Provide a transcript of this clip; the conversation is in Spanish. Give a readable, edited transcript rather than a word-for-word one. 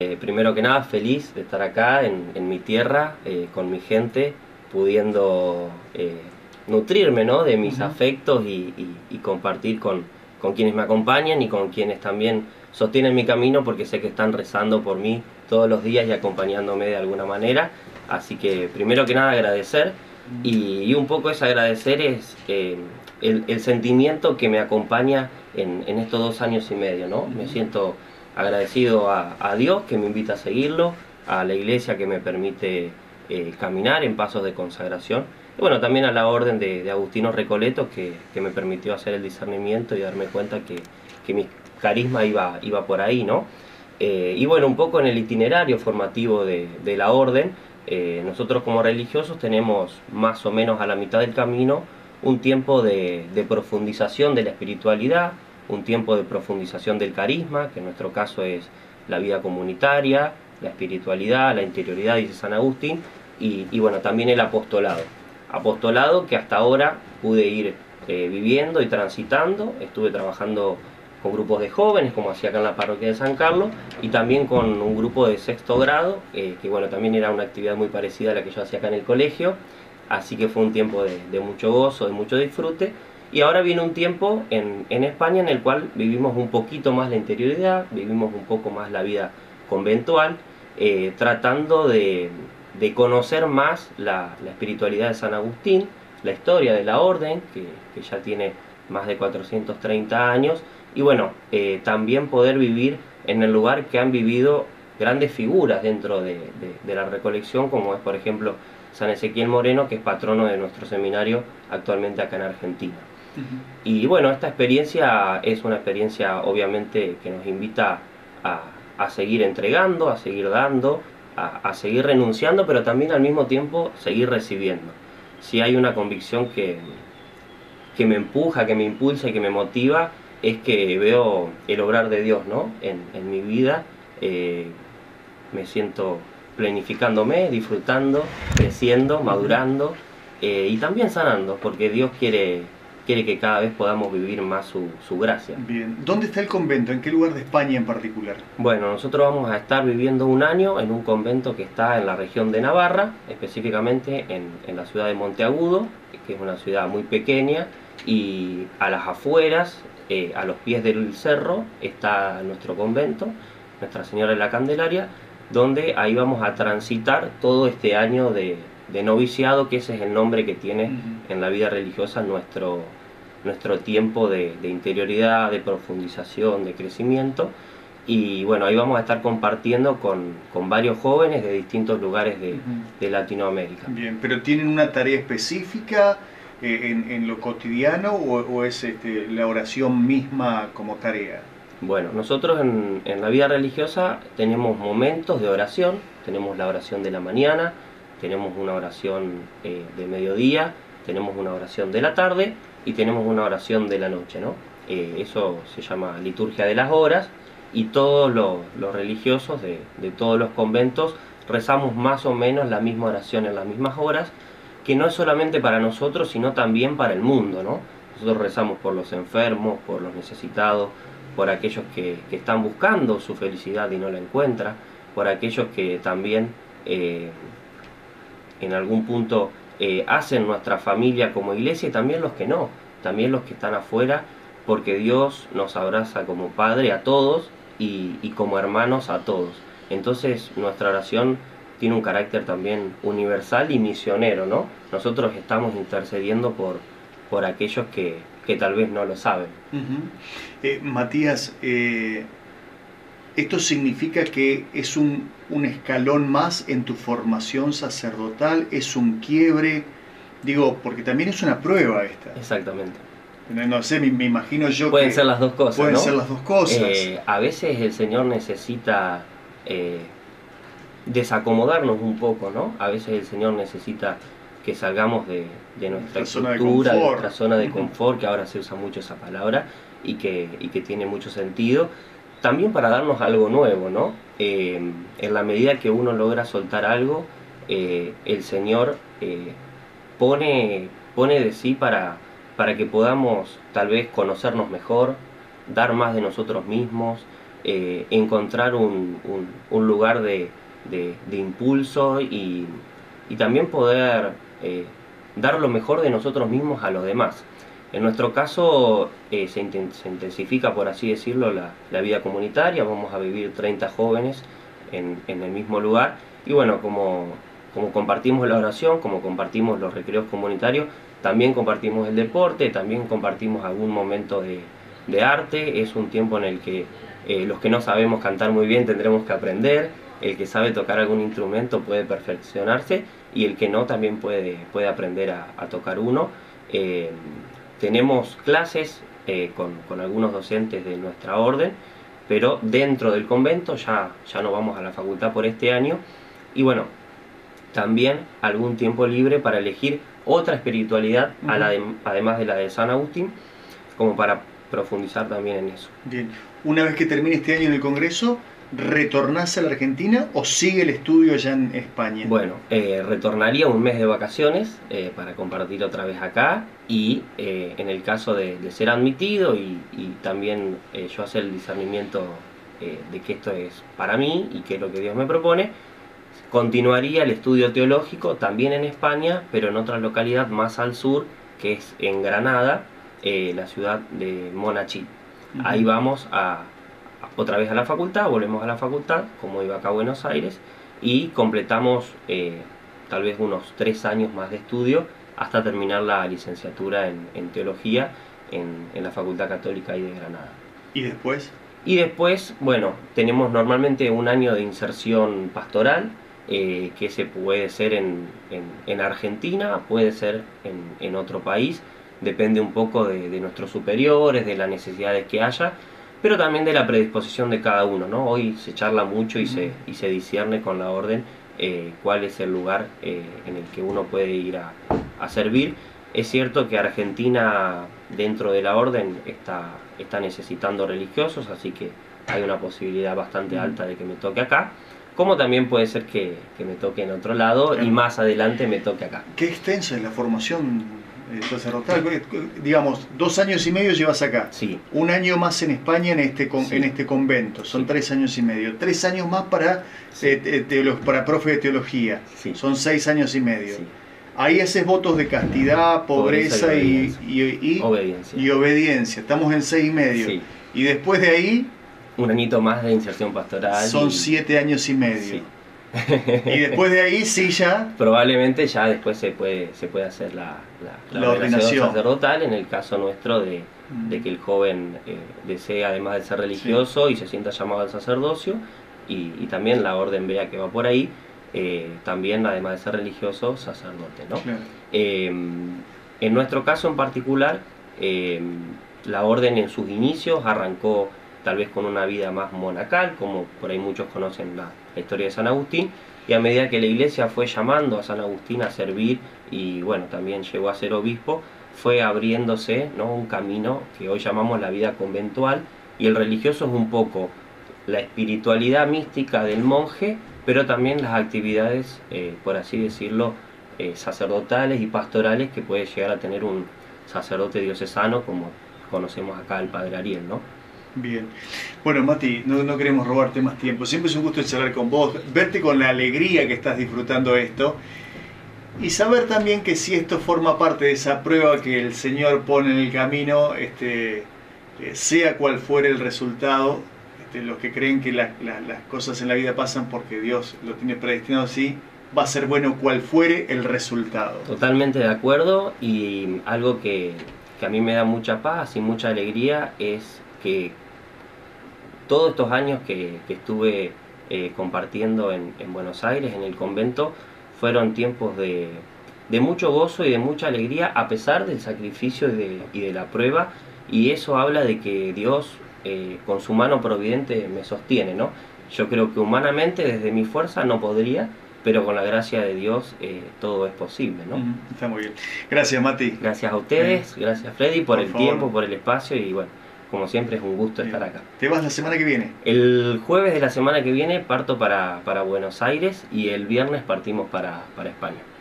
primero que nada feliz de estar acá en mi tierra, con mi gente, pudiendo nutrirme, ¿no?, de mis afectos y compartir con quienes me acompañan y con quienes también sostienen mi camino, porque sé que están rezando por mí todos los días y acompañándome de alguna manera. Así que primero que nada agradecer, y un poco es agradecer es el sentimiento que me acompaña en estos 2 años y medio, ¿no? Me siento agradecido a Dios, que me invita a seguirlo, a la iglesia, que me permite caminar en pasos de consagración, y bueno, también a la orden de Agustino Recoletos, que me permitió hacer el discernimiento y darme cuenta que mi carisma iba por ahí, ¿no? Y bueno, un poco en el itinerario formativo de la orden, nosotros como religiosos tenemos más o menos a la mitad del camino un tiempo de profundización de la espiritualidad, un tiempo de profundización del carisma, que en nuestro caso es la vida comunitaria, la espiritualidad, la interioridad, dice San Agustín, y bueno, también el apostolado. Apostolado que hasta ahora pude ir viviendo y transitando. Estuve trabajando con grupos de jóvenes, como hacía acá en la parroquia de San Carlos, y también con un grupo de sexto grado, que bueno, también era una actividad muy parecida a la que yo hacía acá en el colegio, así que fue un tiempo de mucho gozo, de mucho disfrute. Y ahora viene un tiempo en España en el cual vivimos un poquito más la interioridad, vivimos un poco más la vida conventual, tratando de conocer más la espiritualidad de San Agustín, la historia de la orden, que ya tiene más de 430 años, y bueno, también poder vivir en el lugar que han vivido grandes figuras dentro de la recolección, como es por ejemplo San Ezequiel Moreno, que es patrono de nuestro seminario actualmente acá en Argentina. Y bueno, esta experiencia es una experiencia obviamente que nos invita a seguir entregando, a seguir dando, a seguir renunciando, pero también al mismo tiempo seguir recibiendo. Si hay una convicción que me empuja, que me impulsa y que me motiva, es que veo el obrar de Dios, ¿no?, en mi vida. Me siento planificándome, disfrutando, creciendo, madurando, y también sanando, porque Dios quiere que cada vez podamos vivir más su gracia. Bien. ¿Dónde está el convento? ¿En qué lugar de España en particular? Bueno, nosotros vamos a estar viviendo un año en un convento que está en la región de Navarra, específicamente en la ciudad de Monteagudo, que es una ciudad muy pequeña, y a las afueras, a los pies del cerro, está nuestro convento, Nuestra Señora de la Candelaria, donde ahí vamos a transitar todo este año de noviciado, que ese es el nombre que tiene en la vida religiosa nuestro tiempo de interioridad, de profundización, de crecimiento. Y bueno, ahí vamos a estar compartiendo con varios jóvenes de distintos lugares de Latinoamérica. Bien, pero ¿tienen una tarea específica en lo cotidiano o es la oración misma como tarea? Bueno, nosotros en la vida religiosa tenemos momentos de oración, tenemos la oración de la mañana, tenemos una oración de mediodía, tenemos una oración de la tarde y tenemos una oración de la noche, ¿no? Eso se llama liturgia de las horas, y todos los religiosos de todos los conventos rezamos más o menos la misma oración en las mismas horas, que no es solamente para nosotros, sino también para el mundo, ¿no? Nosotros rezamos por los enfermos, por los necesitados, por aquellos que están buscando su felicidad y no la encuentran, por aquellos que también en algún punto hacen nuestra familia como iglesia, y también los que no, también los que están afuera, porque Dios nos abraza como Padre a todos y como hermanos a todos. Entonces nuestra oración tiene un carácter también universal y misionero, ¿no? Nosotros estamos intercediendo por aquellos que tal vez no lo saben. Matías, ¿esto significa que es un escalón más en tu formación sacerdotal? ¿Es un quiebre? Digo, porque también es una prueba esta. Exactamente. No sé, me imagino yo pueden que... ser las dos cosas, Pueden ¿no? ser las dos cosas. A veces el Señor necesita desacomodarnos un poco, ¿no? A veces el Señor necesita que salgamos de nuestra estructura, de nuestra zona de confort, que ahora se usa mucho esa palabra, y que tiene mucho sentido, también para darnos algo nuevo, ¿no? En la medida que uno logra soltar algo, el Señor pone de sí para que podamos tal vez conocernos mejor, dar más de nosotros mismos, encontrar un lugar de impulso y también poder dar lo mejor de nosotros mismos a los demás. En nuestro caso se intensifica, por así decirlo, la vida comunitaria. Vamos a vivir 30 jóvenes en el mismo lugar, y bueno, como compartimos la oración, como compartimos los recreos comunitarios, también compartimos el deporte, también compartimos algún momento de arte. Es un tiempo en el que los que no sabemos cantar muy bien tendremos que aprender, el que sabe tocar algún instrumento puede perfeccionarse, y el que no también puede aprender a tocar uno. Tenemos clases con algunos docentes de nuestra orden, pero dentro del convento ya no vamos a la facultad por este año. Y bueno, también algún tiempo libre para elegir otra espiritualidad, además de la de San Agustín, como para profundizar también en eso. Bien, una vez que termine este año en el Congreso, ¿retornás a la Argentina o sigue el estudio allá en España? Bueno, retornaría un mes de vacaciones para compartir otra vez acá, y en el caso de ser admitido y también yo hacer el discernimiento de que esto es para mí y que es lo que Dios me propone, continuaría el estudio teológico también en España, pero en otra localidad más al sur, que es en Granada, la ciudad de Monachí. Ahí vamos otra vez a la facultad, volvemos a la facultad, como iba acá a Buenos Aires, y completamos tal vez unos 3 años más de estudio hasta terminar la licenciatura en teología en la Facultad Católica ahí de Granada. ¿Y después? Y después, bueno, tenemos normalmente un año de inserción pastoral, que se puede ser en Argentina, puede ser en otro país, depende un poco de nuestros superiores, de las necesidades que haya, pero también de la predisposición de cada uno, ¿no? Hoy se charla mucho y se discierne con la orden cuál es el lugar en el que uno puede ir a servir. Es cierto que Argentina, dentro de la orden, está necesitando religiosos, así que hay una posibilidad bastante alta de que me toque acá, como también puede ser que me toque en otro lado y más adelante me toque acá. Qué extensa es la formación sacerdotal. Digamos, 2 años y medio llevas acá. Sí. 1 año más en España en este convento. Son 3 años y medio. 3 años más para profe de teología. Sí. Son 6 años y medio. Sí. Ahí haces votos de castidad, pobreza y obediencia. Estamos en 6 y medio. Sí. Y después de ahí, un añito más de inserción pastoral. Son 7 años y medio. Sí. Y después de ahí sí ya... Probablemente ya después se puede hacer la ordenación sacerdotal, en el caso nuestro de que el joven desee, además de ser religioso, y se sienta llamado al sacerdocio, y también la orden vea que va por ahí, también además de ser religioso, sacerdote, ¿no? Claro. En nuestro caso en particular, la orden en sus inicios arrancó tal vez con una vida más monacal, como por ahí muchos conocen la historia de San Agustín, y a medida que la iglesia fue llamando a San Agustín a servir, y bueno, también llegó a ser obispo, fue abriéndose, ¿no?, un camino que hoy llamamos la vida conventual, y el religioso es un poco la espiritualidad mística del monje, pero también las actividades, por así decirlo, sacerdotales y pastorales que puede llegar a tener un sacerdote diocesano, como conocemos acá el padre Ariel, ¿no? Bien. Bueno, Mati, no queremos robarte más tiempo. Siempre es un gusto charlar con vos, verte con la alegría que estás disfrutando esto, y saber también que si esto forma parte de esa prueba que el Señor pone en el camino, sea cual fuere el resultado, los que creen que las cosas en la vida pasan porque Dios lo tiene predestinado así, va a ser bueno cual fuere el resultado. Totalmente de acuerdo, y algo que a mí me da mucha paz y mucha alegría es que todos estos años que estuve compartiendo en Buenos Aires, en el convento, fueron tiempos de mucho gozo y de mucha alegría, a pesar del sacrificio y de la prueba, y eso habla de que Dios con su mano providente me sostiene, ¿no? Yo creo que humanamente, desde mi fuerza, no podría, pero con la gracia de Dios todo es posible, ¿no? Está muy bien. Gracias, Mati. Gracias a ustedes, gracias Freddy por el favor. tiempo, por el espacio, y bueno, como siempre es un gusto estar acá. ¿Te vas la semana que viene? El jueves de la semana que viene parto para Buenos Aires, y el viernes partimos para España.